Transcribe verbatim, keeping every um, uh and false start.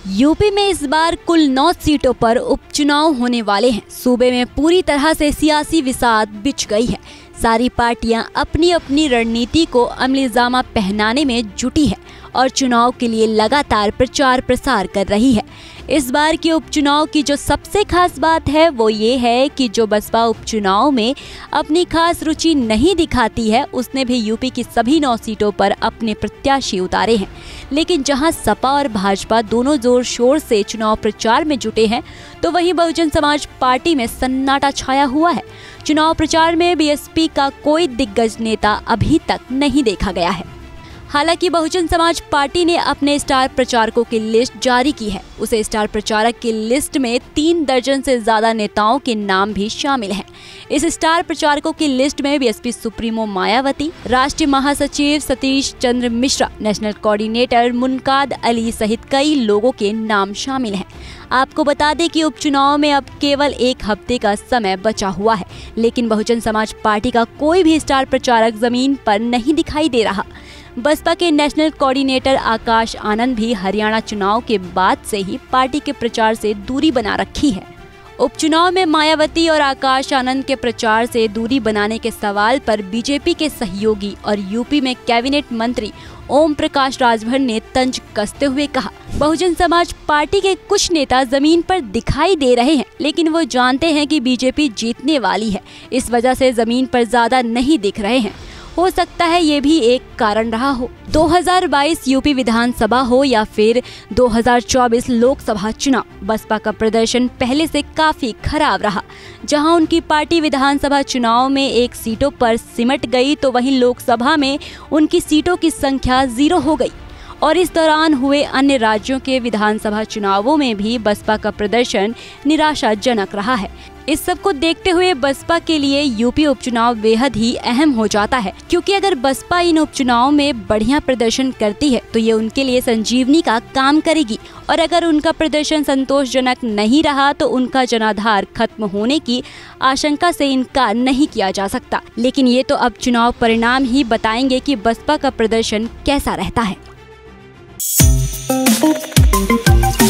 UP में इस बार कुल नौ सीटों पर उपचुनाव होने वाले हैं। सूबे में पूरी तरह से सियासी विसात बिछ गई है। सारी पार्टियां अपनी अपनी रणनीति को अमलीजामा पहनाने में जुटी है और चुनाव के लिए लगातार प्रचार प्रसार कर रही है। इस बार के उपचुनाव की जो सबसे खास बात है वो ये है कि जो बसपा उपचुनाव में अपनी खास रुचि नहीं दिखाती है, उसने भी यूपी की सभी नौ सीटों पर अपने प्रत्याशी उतारे हैं। लेकिन जहां सपा और भाजपा दोनों जोर शोर से चुनाव प्रचार में जुटे हैं, तो वहीं बहुजन समाज पार्टी में सन्नाटा छाया हुआ है। चुनाव प्रचार में बीएसपी का कोई दिग्गज नेता अभी तक नहीं देखा गया है। हालांकि बहुजन समाज पार्टी ने अपने स्टार प्रचारकों की लिस्ट जारी की है। उसे स्टार प्रचारक की लिस्ट में तीन दर्जन से ज्यादा नेताओं के नाम भी शामिल हैं। इस स्टार प्रचारकों की लिस्ट में बीएसपी सुप्रीमो मायावती, राष्ट्रीय महासचिव सतीश चंद्र मिश्रा, नेशनल कोऑर्डिनेटर मुनकाद अली सहित कई लोगों के नाम शामिल हैं। आपको बता दें कि उपचुनाव में अब केवल एक हफ्ते का समय बचा हुआ है, लेकिन बहुजन समाज पार्टी का कोई भी स्टार प्रचारक जमीन पर नहीं दिखाई दे रहा। बसपा के नेशनल कोऑर्डिनेटर आकाश आनंद भी हरियाणा चुनाव के बाद से ही पार्टी के प्रचार से दूरी बना रखी है। उपचुनाव में मायावती और आकाश आनंद के प्रचार से दूरी बनाने के सवाल पर बीजेपी के सहयोगी और यूपी में कैबिनेट मंत्री ओम प्रकाश राजभर ने तंज कसते हुए कहा, बहुजन समाज पार्टी के कुछ नेता जमीन पर दिखाई दे रहे हैं, लेकिन वो जानते हैं कि बीजेपी जीतने वाली है, इस वजह से जमीन पर ज्यादा नहीं दिख रहे हैं। हो सकता है ये भी एक कारण रहा हो। दो हज़ार बाईस यूपी विधानसभा हो या फिर दो हज़ार चौबीस लोकसभा चुनाव, बसपा का प्रदर्शन पहले से काफी खराब रहा। जहां उनकी पार्टी विधानसभा चुनाव में एक सीटों पर सिमट गई, तो वहीं लोकसभा में उनकी सीटों की संख्या जीरो हो गई। और इस दौरान हुए अन्य राज्यों के विधानसभा चुनावों में भी बसपा का प्रदर्शन निराशाजनक रहा है। इस सब को देखते हुए बसपा के लिए यूपी उपचुनाव बेहद ही अहम हो जाता है, क्योंकि अगर बसपा इन उपचुनाव में बढ़िया प्रदर्शन करती है तो ये उनके लिए संजीवनी का काम करेगी, और अगर उनका प्रदर्शन संतोषजनक नहीं रहा तो उनका जनाधार खत्म होने की आशंका से इनकार नहीं किया जा सकता। लेकिन ये तो अब चुनाव परिणाम ही बताएंगे कि बसपा का प्रदर्शन कैसा रहता है।